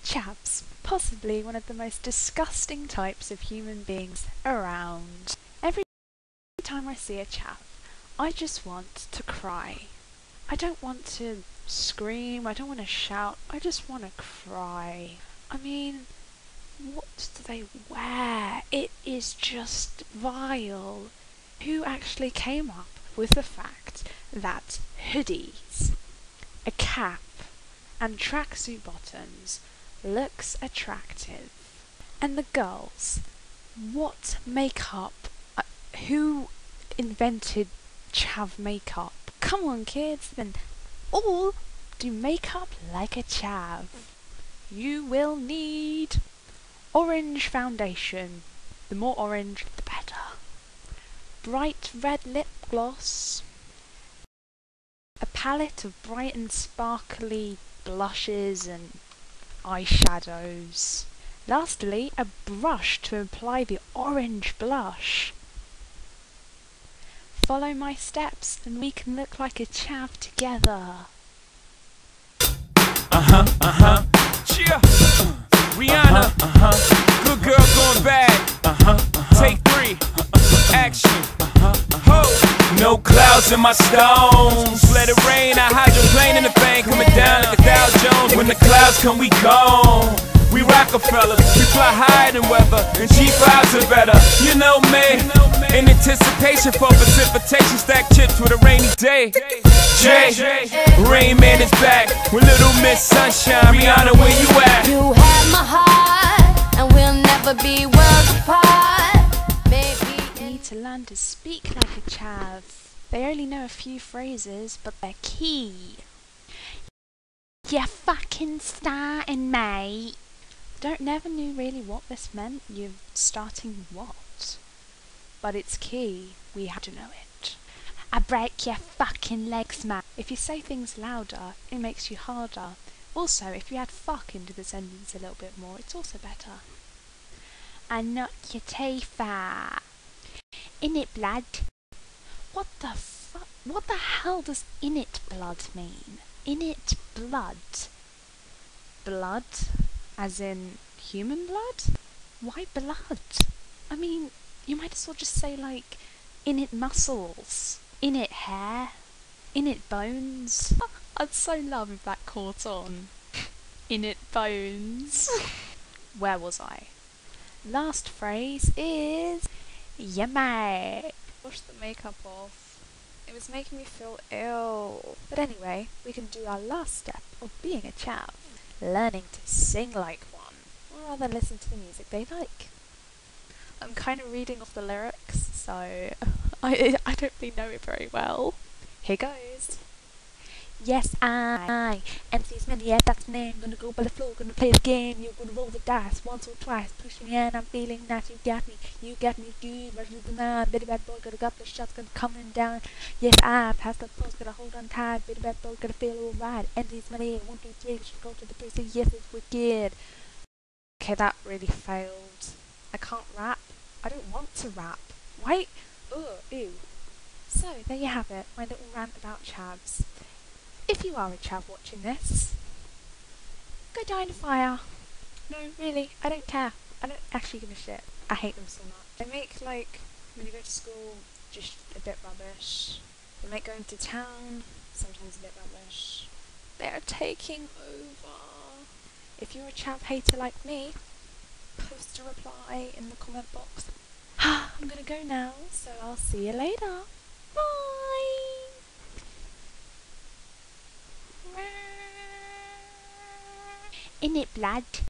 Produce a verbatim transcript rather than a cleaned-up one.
Chavs, possibly one of the most disgusting types of human beings around. Every time I see a chav, I just want to cry. I don't want to scream, I don't want to shout, I just want to cry. I mean, what do they wear? It is just vile. Who actually came up with the fact that hoodies, a cap, and tracksuit bottoms looks attractive? And the girls, what makeup? Uh, who invented chav makeup? Come on kids, then all do makeup like a chav. You will need orange foundation. The more orange, the better. Bright red lip gloss. A palette of bright and sparkly blushes and eyeshadows. Lastly, a brush to apply the orange blush. Follow my steps and we can look like a chav together. Uh-huh, uh-huh, cheer. Rihanna, uh-huh, uh-huh. Good girl going bad. Uh-huh, uh-huh. Take three, uh-huh. Action. Uh-huh, uh-huh. Ho. No clouds in my stones. Let it rain, I hydroplane in the bank, coming down like a Dow Jones. When the clouds come, we gone. We Rockefellers, we fly higher than weather, and G fives are better. You know me, in anticipation for precipitation, stack chips with a rainy day. Jay, Rain Man is back with Little Miss Sunshine. Rihanna, where you at? You have my heart, and we'll never be worlds apart. Maybe You need to learn to speak like a chav. They only know a few phrases, but they're key. You fucking starting, mate. Don't never knew really what this meant. You're starting what? But it's key. We have to know it. I break your fucking legs, man. If you say things louder, it makes you harder. Also, if you add fuck into the sentence a little bit more, it's also better. I knock your teeth out. In it, blood. What the fuck? What the hell does in it blood mean? In it blood. Blood? As in human blood? Why blood? I mean, you might as well just say like, in it muscles, in it hair, in it bones. I'd so love if that caught on. In it bones. Where was I? Last phrase is, yeah mate. Wash the makeup off. It was making me feel ill. But anyway, we can do our last step of being a chav. Learning to sing like one, or rather listen to the music they like. I'm kind of reading off the lyrics, so I I don't really know it very well. Here goes. Yes, I, M C's many, yeah, that's the name. Gonna go by the floor, gonna play the game. You're gonna roll the dice once or twice. Push me in, I'm feeling that you got me. You got me, dude. Rush the nine. Bitty bad boy, gonna got the shots, gonna coming down. Yes, I pass the post, gonna hold on tight. Bitty bad boy, gonna feel alright. M C's many, one, two, three. We should go to the precinct. Yes, it's wicked. Okay, that really failed. I can't rap. I don't want to rap. Why? Ugh, ew. So, there you have it. My little rant about chavs. If you are a chav watching this, go die in a fire. No, really, I don't care. I don't actually give a shit. I hate them so much. They make, like, when you go to school, just a bit rubbish. They make going to town, sometimes a bit rubbish. They are taking over. If you're a chav hater like me, post a reply in the comment box. I'm gonna go now, so I'll see you later. Bye! In it, blood.